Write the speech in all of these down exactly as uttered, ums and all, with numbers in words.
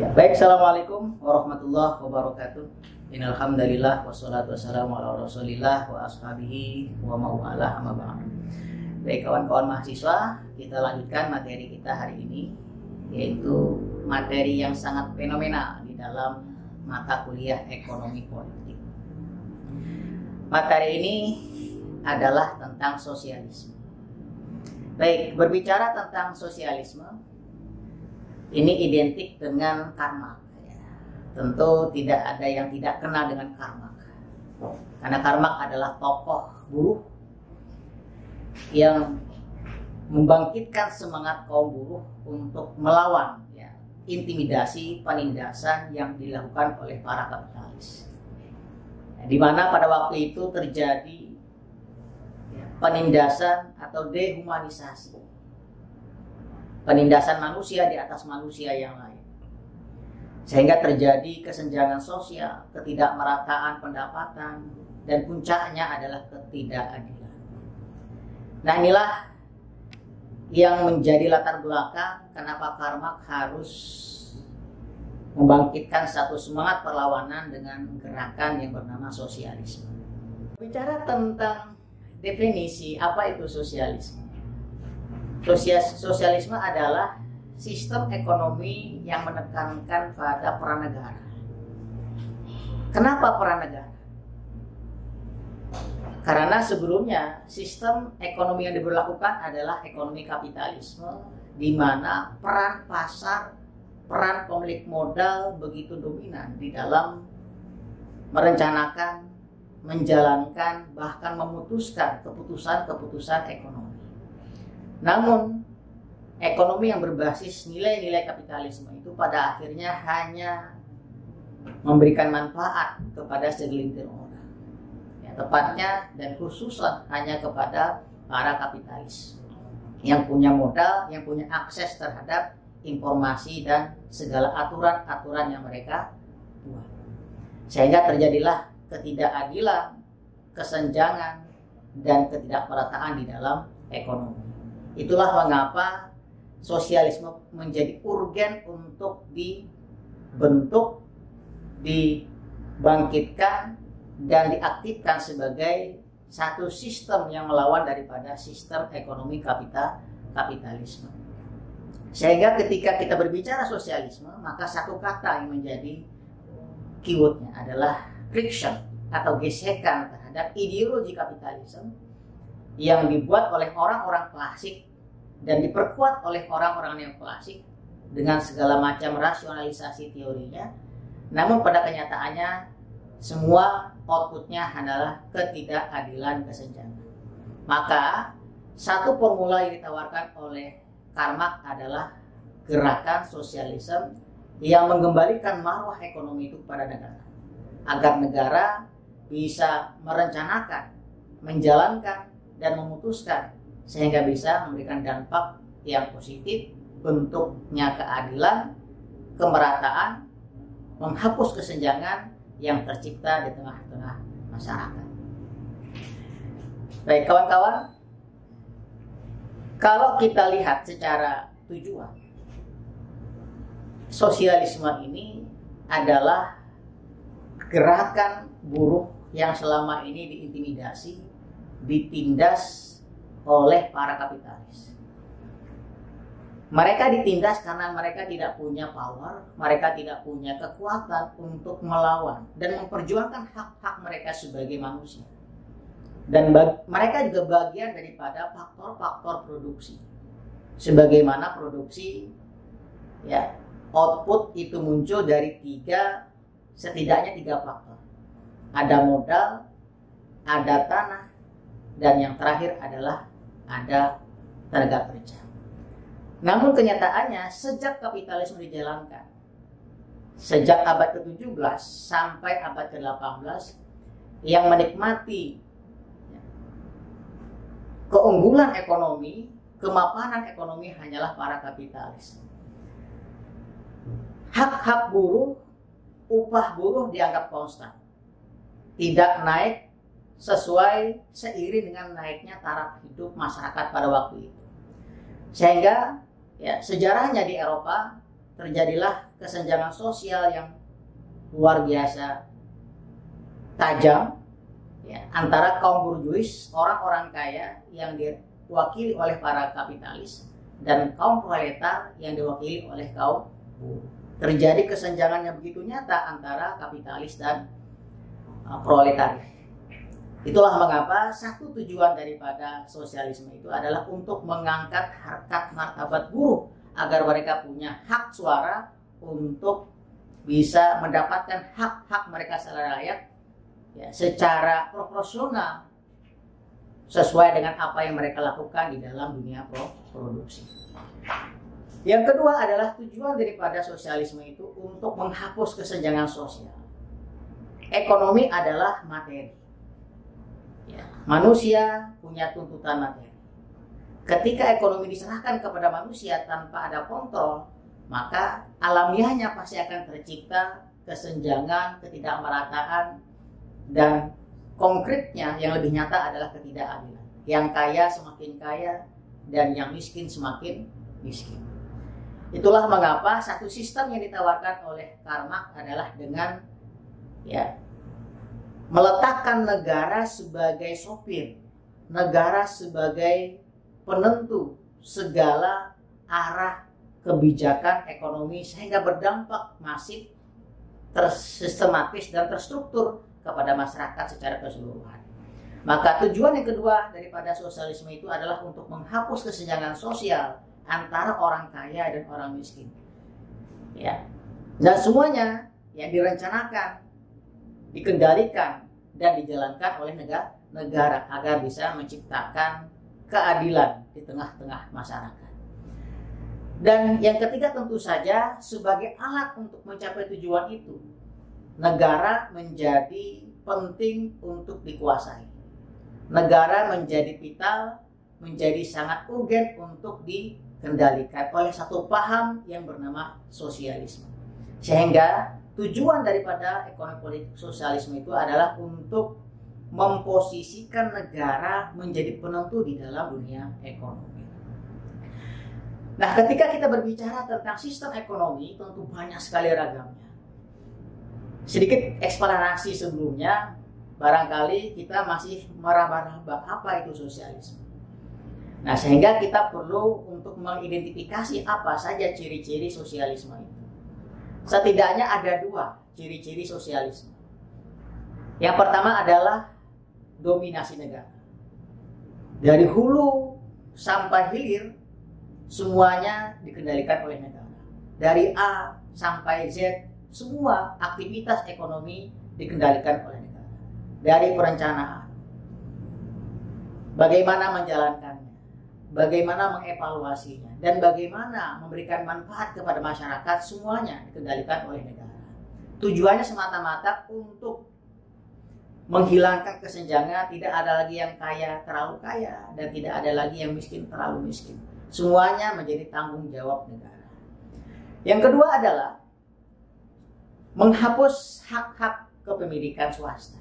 Baik, assalamualaikum warahmatullahi wabarakatuh. Innalhamdulillah wassalatu wassalamu ala rasulillah wa ashabihi wa mawala amma ba'd. Baik kawan-kawan mahasiswa, kita lanjutkan materi kita hari ini, yaitu materi yang sangat fenomenal di dalam mata kuliah ekonomi politik. Materi ini adalah tentang sosialisme. Baik, berbicara tentang sosialisme, ini identik dengan Karl Marx. Tentu tidak ada yang tidak kenal dengan Karl Marx, karena Karl Marx adalah tokoh buruh yang membangkitkan semangat kaum buruh untuk melawan ya, intimidasi, penindasan yang dilakukan oleh para kapitalis. Di mana pada waktu itu terjadi ya, penindasan atau dehumanisasi, penindasan manusia di atas manusia yang lain, sehingga terjadi kesenjangan sosial, ketidakmerataan pendapatan, dan puncaknya adalah ketidakadilan. Nah, inilah yang menjadi latar belakang kenapa Karl Marx harus membangkitkan satu semangat perlawanan dengan gerakan yang bernama sosialisme. Bicara tentang definisi apa itu sosialisme. Sosialisme adalah sistem ekonomi yang menekankan pada peran negara. Kenapa peran negara? Karena sebelumnya sistem ekonomi yang diberlakukan adalah ekonomi kapitalisme, di mana peran pasar, peran pemilik modal begitu dominan di dalam merencanakan, menjalankan, bahkan memutuskan keputusan-keputusan ekonomi. Namun, ekonomi yang berbasis nilai-nilai kapitalisme itu pada akhirnya hanya memberikan manfaat kepada segelintir orang. Ya, tepatnya dan khususnya hanya kepada para kapitalis yang punya modal, yang punya akses terhadap informasi dan segala aturan-aturan yang mereka buat. Sehingga terjadilah ketidakadilan, kesenjangan, dan ketidakmerataan di dalam ekonomi. Itulah mengapa sosialisme menjadi urgen untuk dibentuk, dibangkitkan, dan diaktifkan sebagai satu sistem yang melawan daripada sistem ekonomi kapital, kapitalisme. Sehingga ketika kita berbicara sosialisme, maka satu kata yang menjadi keywordnya adalah friction atau gesekan terhadap ideologi kapitalisme yang dibuat oleh orang-orang klasik dan diperkuat oleh orang-orang neoklasik dengan segala macam rasionalisasi teorinya. Namun pada kenyataannya semua outputnya adalah ketidakadilan, kesenjangan. Maka satu formula yang ditawarkan oleh Karl Marx adalah gerakan sosialisme yang mengembalikan marwah ekonomi itu pada negara, agar negara bisa merencanakan, menjalankan, dan memutuskan sehingga bisa memberikan dampak yang positif, bentuknya keadilan, kemerataan, menghapus kesenjangan yang tercipta di tengah-tengah masyarakat. Baik kawan-kawan, kalau kita lihat secara tujuan, sosialisme ini adalah gerakan buruh yang selama ini diintimidasi, ditindas oleh para kapitalis. Mereka ditindas karena mereka tidak punya power, mereka tidak punya kekuatan untuk melawan dan memperjuangkan hak-hak mereka sebagai manusia. Dan mereka juga bagian daripada faktor-faktor produksi. Sebagaimana produksi, ya, output itu muncul dari tiga, setidaknya tiga faktor. Ada modal, ada tanah, dan yang terakhir adalah ada tenaga kerja. Namun kenyataannya sejak kapitalisme dijalankan, sejak abad ke tujuh belas sampai abad ke delapan belas, yang menikmati keunggulan ekonomi, kemapanan ekonomi hanyalah para kapitalis. Hak-hak buruh, upah buruh dianggap konstan, tidak naik sesuai seiring dengan naiknya taraf hidup masyarakat pada waktu itu. Sehingga ya, sejarahnya di Eropa terjadilah kesenjangan sosial yang luar biasa tajam ya, antara kaum burjuis, orang-orang kaya yang diwakili oleh para kapitalis, dan kaum proletar yang diwakili oleh kaum buruh. Terjadi kesenjangan yang begitu nyata antara kapitalis dan uh, proletariat. Itulah mengapa satu tujuan daripada sosialisme itu adalah untuk mengangkat harkat martabat buruh agar mereka punya hak suara untuk bisa mendapatkan hak-hak mereka sebagai rakyat ya, secara proporsional sesuai dengan apa yang mereka lakukan di dalam dunia produksi. Yang kedua adalah tujuan daripada sosialisme itu untuk menghapus kesenjangan sosial. Ekonomi adalah materi. Ya, manusia punya tuntutan materi. Ketika ekonomi diserahkan kepada manusia tanpa ada kontrol, maka alamiahnya pasti akan tercipta kesenjangan, ketidakmerataan, dan konkretnya yang lebih nyata adalah ketidakadilan. Yang kaya semakin kaya dan yang miskin semakin miskin. Itulah mengapa satu sistem yang ditawarkan oleh Karl Marx adalah dengan ya meletakkan negara sebagai sopir, negara sebagai penentu segala arah kebijakan ekonomi sehingga berdampak masif, tersistematis dan terstruktur kepada masyarakat secara keseluruhan. Maka tujuan yang kedua daripada sosialisme itu adalah untuk menghapus kesenjangan sosial antara orang kaya dan orang miskin. Ya. Dan semuanya yang direncanakan, dikendalikan dan dijalankan oleh negara, negara agar bisa menciptakan keadilan di tengah-tengah masyarakat. Dan yang ketiga tentu saja sebagai alat untuk mencapai tujuan itu, negara menjadi penting untuk dikuasai. Negara menjadi vital, menjadi sangat urgen untuk dikendalikan oleh satu paham yang bernama sosialisme. Sehingga tujuan daripada ekonomi politik sosialisme itu adalah untuk memposisikan negara menjadi penentu di dalam dunia ekonomi. Nah, ketika kita berbicara tentang sistem ekonomi, tentu banyak sekali ragamnya. Sedikit eksplorasi sebelumnya, barangkali kita masih meraba-raba apa itu sosialisme. Nah, sehingga kita perlu untuk mengidentifikasi apa saja ciri-ciri sosialisme itu. Setidaknya ada dua ciri-ciri sosialisme. Yang pertama adalah dominasi negara. Dari hulu sampai hilir, semuanya dikendalikan oleh negara. Dari A sampai Z, semua aktivitas ekonomi dikendalikan oleh negara. Dari perencanaan, bagaimana menjalankannya, bagaimana mengevaluasinya, dan bagaimana memberikan manfaat kepada masyarakat, semuanya dikendalikan oleh negara. Tujuannya semata-mata untuk menghilangkan kesenjangan, tidak ada lagi yang kaya terlalu kaya, dan tidak ada lagi yang miskin terlalu miskin. Semuanya menjadi tanggung jawab negara. Yang kedua adalah menghapus hak-hak kepemilikan swasta.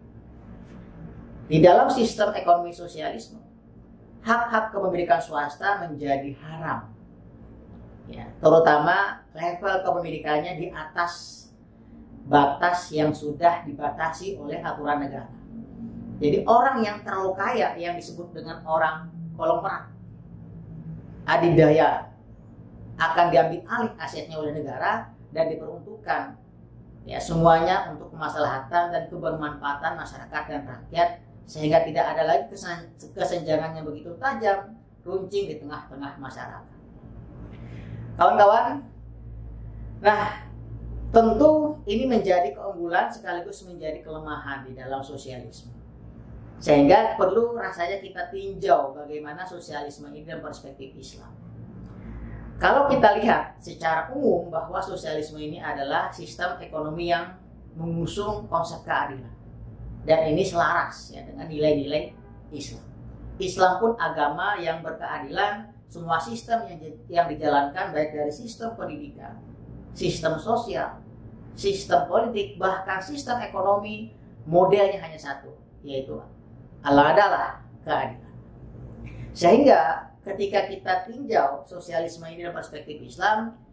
Di dalam sistem ekonomi sosialisme, hak-hak kepemilikan swasta menjadi haram. Ya, terutama level kepemilikannya di atas batas yang sudah dibatasi oleh aturan negara. Jadi orang yang terlalu kaya yang disebut dengan orang konglomerat, adidaya, akan diambil alih asetnya oleh negara dan diperuntukkan ya semuanya untuk kemaslahatan dan kebermanfaatan masyarakat dan rakyat, sehingga tidak ada lagi kesenjangan yang begitu tajam runcing di tengah-tengah masyarakat. Kawan-kawan, nah tentu ini menjadi keunggulan sekaligus menjadi kelemahan di dalam sosialisme. Sehingga perlu rasanya kita tinjau bagaimana sosialisme ini dalam perspektif Islam. Kalau kita lihat secara umum bahwa sosialisme ini adalah sistem ekonomi yang mengusung konsep keadilan. Dan ini selaras ya dengan nilai-nilai Islam. Islam pun agama yang berkeadilan, semua sistem yang, yang dijalankan baik dari sistem pendidikan, sistem sosial, sistem politik, bahkan sistem ekonomi, modelnya hanya satu, yaitu Allah adalah keadilan. Sehingga ketika kita tinjau sosialisme ini dalam perspektif Islam,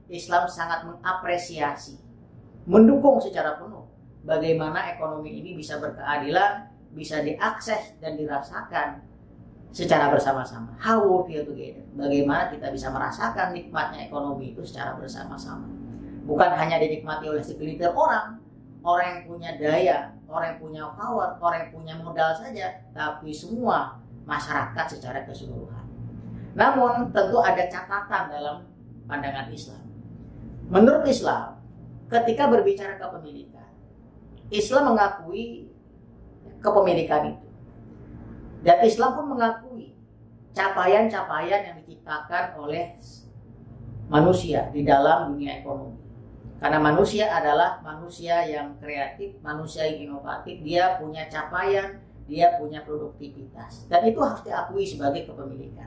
Islam sangat mengapresiasi, mendukung secara penuh bagaimana ekonomi ini bisa berkeadilan, bisa diakses dan dirasakan secara bersama-sama. How we feel together. Bagaimana kita bisa merasakan nikmatnya ekonomi itu secara bersama-sama. Bukan hanya dinikmati oleh segelintir orang, orang yang punya daya, orang yang punya power, orang yang punya modal saja, tapi semua masyarakat secara keseluruhan. Namun tentu ada catatan dalam pandangan Islam. Menurut Islam, ketika berbicara kepemilikan, Islam mengakui kepemilikan itu. Dan Islam pun mengakui capaian-capaian yang diciptakan oleh manusia di dalam dunia ekonomi. Karena manusia adalah manusia yang kreatif, manusia yang inovatif, dia punya capaian, dia punya produktivitas. Dan itu harus diakui sebagai kepemilikan.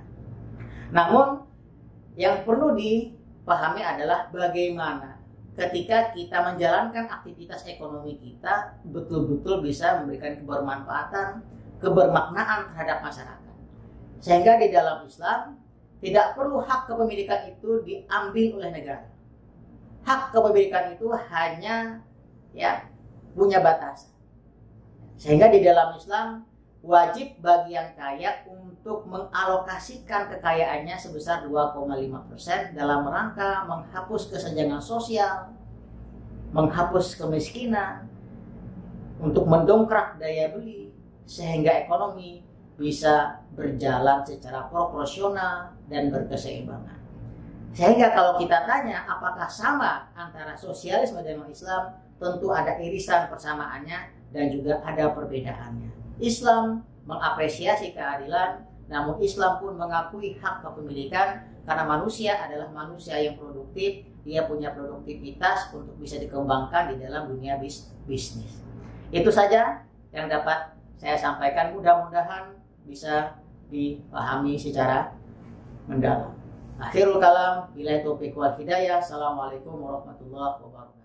Namun, yang perlu dipahami adalah bagaimana ketika kita menjalankan aktivitas ekonomi kita betul-betul bisa memberikan kebermanfaatan, kebermaknaan terhadap masyarakat. Sehingga di dalam Islam tidak perlu hak kepemilikan itu diambil oleh negara. Hak kepemilikan itu hanya ya punya batasan. Sehingga di dalam Islam wajib bagi yang kaya untuk mengalokasikan kekayaannya sebesar dua koma lima persen dalam rangka menghapus kesenjangan sosial, menghapus kemiskinan, untuk mendongkrak daya beli, sehingga ekonomi bisa berjalan secara proporsional dan berkeseimbangan. Sehingga kalau kita tanya apakah sama antara sosialisme dan Islam, tentu ada irisan persamaannya dan juga ada perbedaannya. Islam mengapresiasi keadilan, namun Islam pun mengakui hak kepemilikan karena manusia adalah manusia yang produktif, dia punya produktivitas untuk bisa dikembangkan di dalam dunia bis bisnis. Itu saja yang dapat saya sampaikan, mudah-mudahan bisa dipahami secara mendalam. Akhirul kalam, billahi taufiq wal hidayah. Assalamualaikum warahmatullahi wabarakatuh.